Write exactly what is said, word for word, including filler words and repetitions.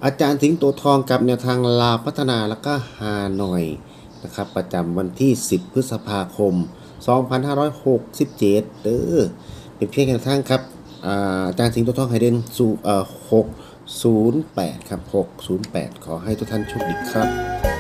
อาจารย์สิงโตทองกับแนวทางลาวพัฒนาแล้วก็ฮานอยนะครับประจำวันที่สิบพฤษภาคมสองพันห้าร้อยหกสิบเจ็ดเด้อเป็นเพียงแนวทางครับอาจารย์สิงโตทองไฮเดนสู่เอ่อหกศูนย์แปดครับหกศูนย์แปดขอให้ทุกท่านโชคดีครับ